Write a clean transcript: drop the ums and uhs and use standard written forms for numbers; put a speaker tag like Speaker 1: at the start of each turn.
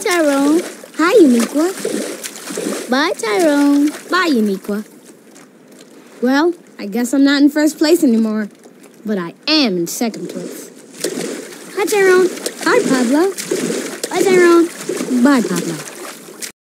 Speaker 1: Tyrone.
Speaker 2: Hi, Uniqua.
Speaker 1: Bye, Tyrone.
Speaker 2: Bye, Uniqua. Well, I guess I'm not in first place anymore, but I am in second place.
Speaker 1: Hi, Tyrone.
Speaker 2: Hi, Pablo.
Speaker 1: Bye, Tyrone.
Speaker 2: Bye, Pablo.